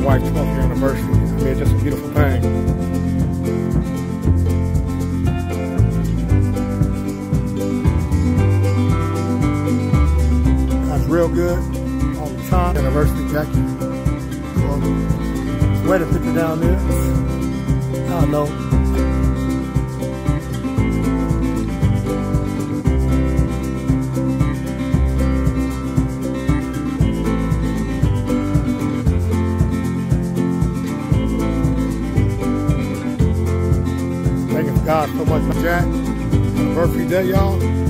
wife's 12th year anniversary. I mean, it's just a beautiful thing. That's real good all the time. Anniversary Jackie. Wedding picture down there. I don't know. Thanking God so much for Jack. Anniversary day, y'all.